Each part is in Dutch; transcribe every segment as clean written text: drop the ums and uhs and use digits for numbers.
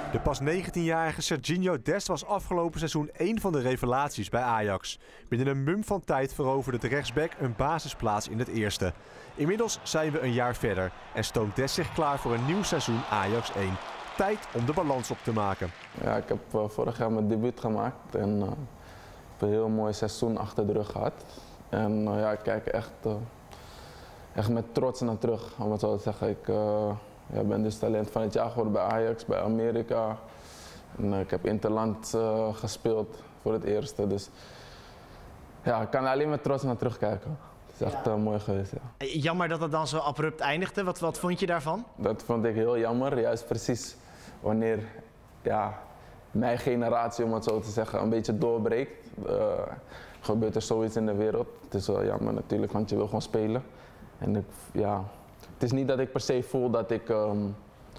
De pas 19-jarige Serginho Dest was afgelopen seizoen één van de revelaties bij Ajax. Binnen een mum van tijd veroverde de rechtsback een basisplaats in het eerste. Inmiddels zijn we een jaar verder en stoomt Dest zich klaar voor een nieuw seizoen Ajax 1. Tijd om de balans op te maken. Ja, ik heb vorig jaar mijn debuut gemaakt en heb een heel mooi seizoen achter de rug gehad. En ja, ik kijk echt met trots naar terug, om het zo te zeggen. Ik ben dus talent van het jaar geworden bij Ajax, bij Amerika. En, ik heb interland gespeeld voor het eerste. Dus ja, ik kan alleen met trots naar terugkijken. Het is echt mooi geweest. Ja. Jammer dat het dan zo abrupt eindigde. Wat vond je daarvan? Dat vond ik heel jammer, juist precies wanneer mijn generatie, om het zo te zeggen, een beetje doorbreekt. Gebeurt er zoiets in de wereld. Het is wel jammer natuurlijk, want je wil gewoon spelen. En het is niet dat ik per se voel dat ik een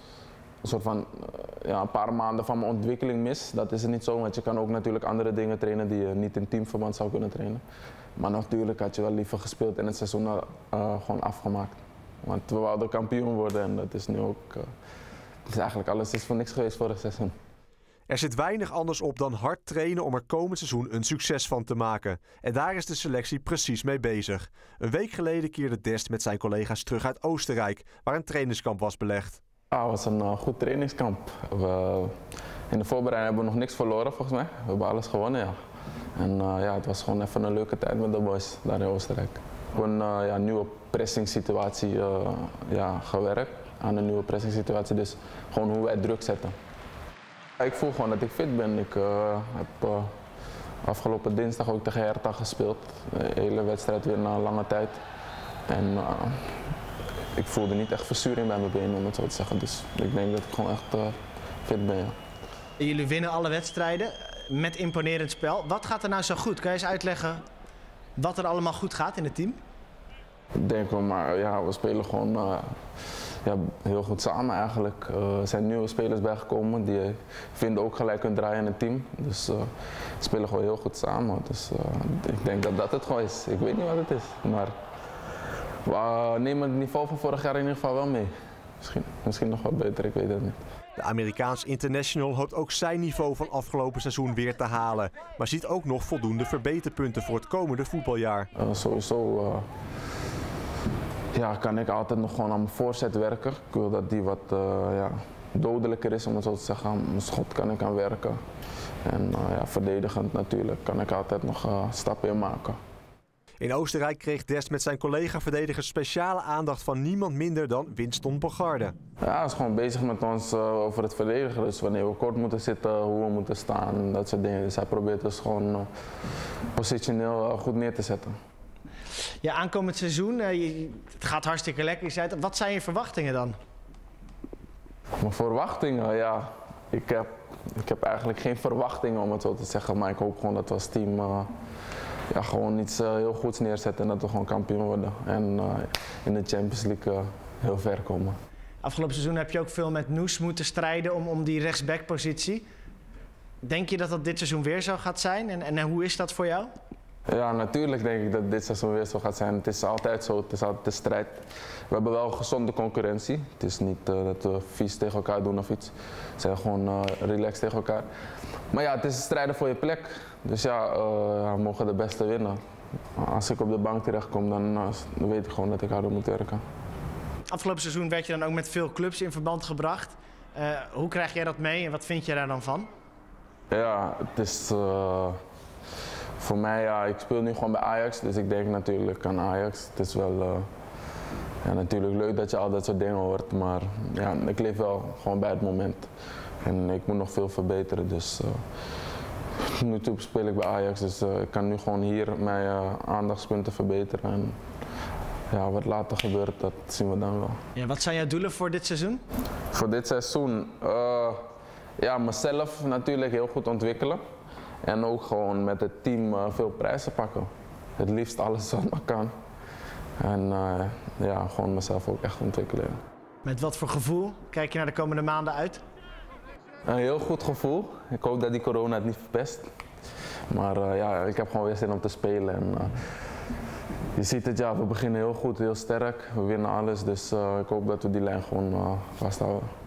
paar maanden van mijn ontwikkeling mis. Dat is het niet zo, want je kan ook natuurlijk andere dingen trainen die je niet in teamverband zou kunnen trainen. Maar natuurlijk had je wel liever gespeeld en het seizoen gewoon afgemaakt. Want we wilden kampioen worden en dat is nu ook... Het is eigenlijk alles is voor niks geweest vorig seizoen. Er zit weinig anders op dan hard trainen om er komend seizoen een succes van te maken. En daar is de selectie precies mee bezig. Een week geleden keerde Dest met zijn collega's terug uit Oostenrijk, waar een trainingskamp was belegd. Het was een goed trainingskamp. In de voorbereiding hebben we nog niks verloren volgens mij. We hebben alles gewonnen, ja. En het was gewoon even een leuke tijd met de boys daar in Oostenrijk. Op een nieuwe pressing situatie gewerkt. Aan een nieuwe pressing situatie, dus gewoon hoe wij druk zetten. Ik voel gewoon dat ik fit ben. Ik heb afgelopen dinsdag ook tegen Hertha gespeeld. De hele wedstrijd weer na een lange tijd. En ik voelde niet echt verzuring bij mijn benen, om het zo te zeggen. Dus ik denk dat ik gewoon echt fit ben. Ja. Jullie winnen alle wedstrijden met imponerend spel. Wat gaat er nou zo goed? Kan je eens uitleggen wat er allemaal goed gaat in het team? Ik denk wel, maar ja, we spelen gewoon heel goed samen eigenlijk. Er zijn nieuwe spelers bijgekomen die vinden ook gelijk hun draai in het team. Dus we spelen gewoon heel goed samen. Dus ik denk dat dat het gewoon is. Ik weet niet wat het is, maar we nemen het niveau van vorig jaar in ieder geval wel mee. Misschien nog wat beter, ik weet het niet. De Amerikaans international hoopt ook zijn niveau van afgelopen seizoen weer te halen. Maar ziet ook nog voldoende verbeterpunten voor het komende voetbaljaar. Sowieso kan ik altijd nog gewoon aan mijn voorzet werken. Ik wil dat die wat dodelijker is, om het zo te zeggen. Aan mijn schot kan ik aan werken. En verdedigend natuurlijk kan ik altijd nog stappen in maken. In Oostenrijk kreeg Dest met zijn collega-verdedigers speciale aandacht van niemand minder dan Winston Bogarde. Ja, hij is gewoon bezig met ons over het verdedigen. Dus wanneer we kort moeten zitten, hoe we moeten staan, dat soort dingen. Dus hij probeert dus gewoon positioneel goed neer te zetten. Ja, aankomend seizoen, het gaat hartstikke lekker. Je zei het, wat zijn je verwachtingen dan? Mijn verwachtingen, ja. Ik heb eigenlijk geen verwachtingen, om het zo te zeggen. Maar ik hoop gewoon dat we als team gewoon iets heel goeds neerzetten en dat we gewoon kampioen worden. En in de Champions League heel ver komen. Afgelopen seizoen heb je ook veel met Noes moeten strijden om die rechtsbackpositie. Denk je dat dat dit seizoen weer zo gaat zijn? En hoe is dat voor jou? Ja, natuurlijk denk ik dat dit seizoen weer zo gaat zijn. Het is altijd zo, het is altijd de strijd. We hebben wel gezonde concurrentie. Het is niet dat we vies tegen elkaar doen of iets. We zijn gewoon relaxed tegen elkaar. Maar ja, het is strijden voor je plek. Dus we mogen de beste winnen. Als ik op de bank terechtkom, dan weet ik gewoon dat ik harder moet werken. Afgelopen seizoen werd je dan ook met veel clubs in verband gebracht. Hoe krijg jij dat mee en wat vind je daar dan van? Ja, het is... Voor mij, ik speel nu gewoon bij Ajax, dus ik denk natuurlijk aan Ajax. Het is wel natuurlijk leuk dat je al dat soort dingen hoort, maar ik leef wel gewoon bij het moment. En ik moet nog veel verbeteren, dus nu toe speel ik bij Ajax, dus ik kan nu gewoon hier mijn aandachtspunten verbeteren. En wat later gebeurt, dat zien we dan wel. Ja, wat zijn jouw doelen voor dit seizoen? Voor dit seizoen? Mezelf natuurlijk heel goed ontwikkelen. En ook gewoon met het team veel prijzen pakken. Het liefst alles wat maar kan. En gewoon mezelf ook echt ontwikkelen. Met wat voor gevoel kijk je naar de komende maanden uit? Een heel goed gevoel. Ik hoop dat die corona het niet verpest. Maar ik heb gewoon weer zin om te spelen. En, je ziet het, we beginnen heel goed, heel sterk. We winnen alles, dus ik hoop dat we die lijn gewoon vasthouden.